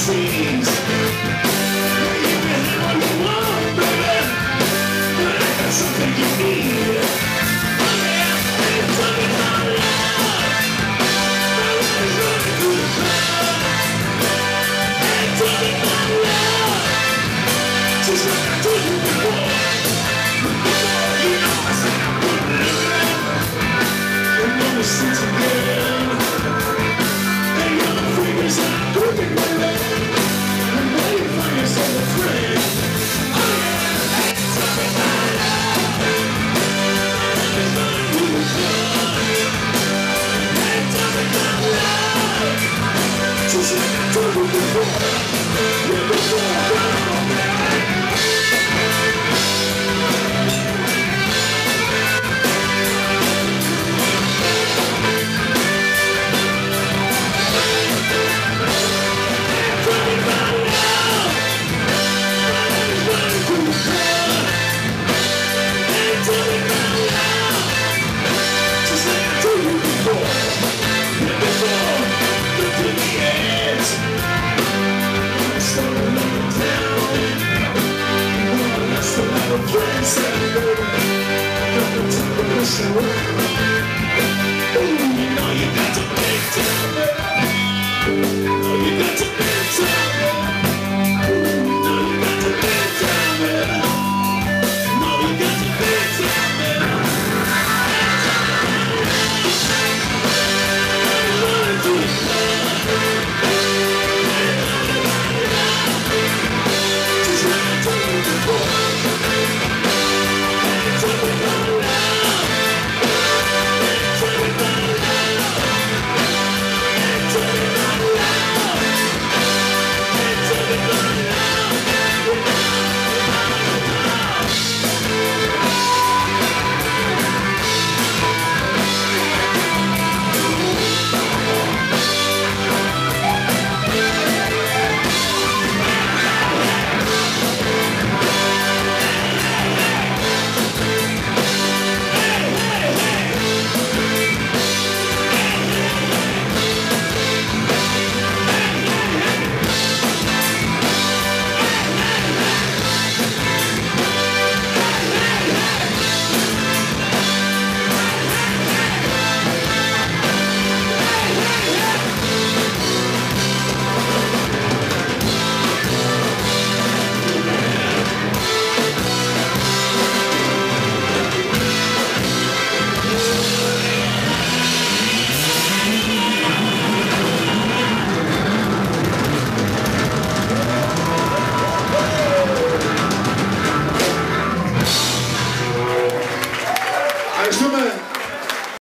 dreams. You can have what you want, baby, but I got something you need. Oh yeah, and tell me how love. My love is running through the crowd. And tell me how love, just like I told you before. You know I said I wouldn't live it. And then we sit together. And your fingers are gripping my leg. And now you find yourself a friend. Oh yeah, and tell me how love is running through the crowd. And tell me how love, just like I told you before. Yeah, before, come on, baby. You know you got to make time. You know you got to make time.